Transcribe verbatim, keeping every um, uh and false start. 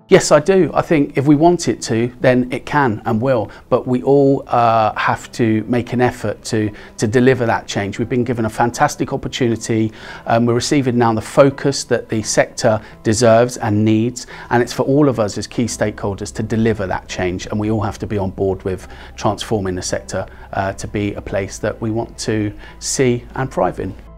Yes, I do. I think if we want it to, then it can and will. But we all uh, have to make an effort to, to deliver that change. We've been given a fantastic opportunity. Um, we're receiving now the focus that the sector deserves and needs. And it's for all of us as key stakeholders to deliver that change. And we all have to be on board with transforming the sector uh, to be a place that we want to see and thrive in.